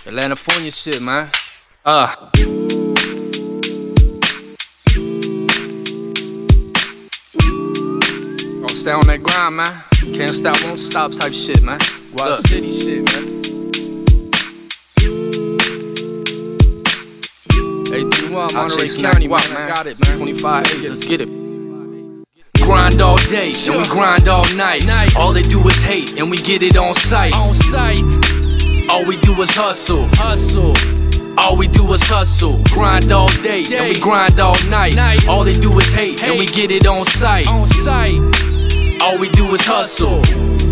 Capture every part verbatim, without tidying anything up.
California shit, man. Uh. Gonna stay on that grind, man. Can't stop, won't stop type shit, man. Wild City shit, man. eight three one, Monterey County, man. Got it, man. twenty-five acres, let's get it. Grind all day, and we grind all night. All they do is hate, and we get it on sight. On sight. All we do is hustle. Hustle. All we do is hustle. Grind all day, and we grind all night. All they do is hate, and we get it on sight. On sight. All we do is hustle.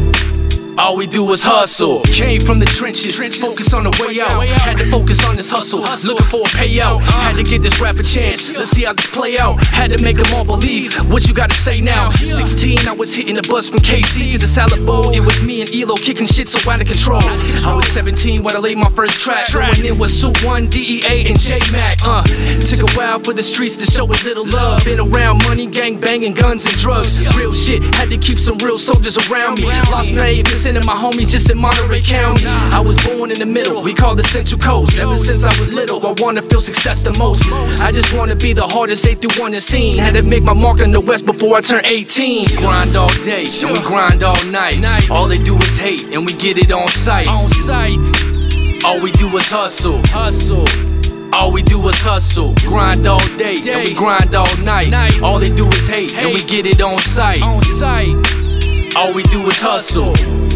All we do is hustle. Came from the trenches, focus on the way out. Had to focus on this hustle, looking for a payout. Had to give this rap a chance, let's see how this play out. Had to make them all believe what you gotta say now. Sixteen, I was hitting the bus from K C to the Salad Bowl. It was me and Elo kicking shit so out of control. I was seventeen when I laid my first track. Going in with Suit One, D E A, and J-Mac. Uh, took a while for the streets to show a little love. Been around money, gang banging, guns and drugs. Real shit, had to keep some real soldiers around me. Lost ninety percent of my homies just in Monterey County. I was born in the middle, we call the Central Coast. Ever since I was little, I wanna feel success the most. I just wanna be the hardest eight through one in scene. Had to make my mark in the West before I turned eighteen. Grind all day, and we grind all night. All they do is hate, and we get it on sight. On sight. All we do is hustle. Hustle. All we do is hustle. Grind all day, and we grind all night. All they do is hate, and we get it on sight. On sight. All we do is hustle.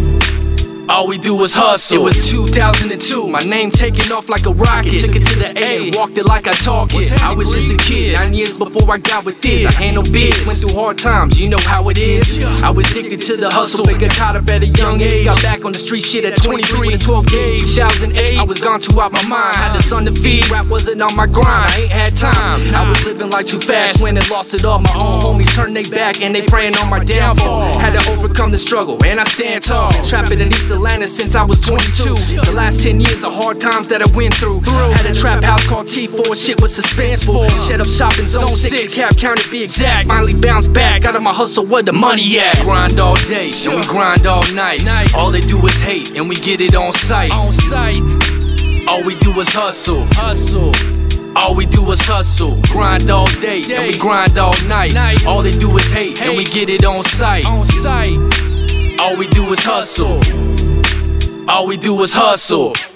All we do is hustle. It was two thousand two, my name taking off like a rocket. Took it to the A, walked it like I talk it. I was just a kid, nine years before I got with this. I handled biz, went through hard times, you know how it is. I was addicted to the hustle, but got caught up at a young age. Got back on the street shit at twenty-three with a twelve gauge. two thousand eight, I was gone too out my mind. Had a son to feed, rap wasn't on my grind. I ain't had time, I was living like too fast. When it lost it all, my own homies turned they back and they praying on my downfall. Had to overcome the struggle, and I stand tall. Trapping in East Atlanta since I was twenty-two. The last ten years of hard times that I went through. Had a trap house called T four, shit was suspenseful. Shut up shop in zone six, Cap County to be exact. Finally bounced back out of my hustle, where the money at. Grind all day, and we grind all night. All they do is hate, and we get it on sight. On sight. All we do is hustle. Hustle. All we do is hustle. Grind all day, and we grind all night. All they do is hate, and we get it on sight. On sight. All we do is hustle. All we do is hustle.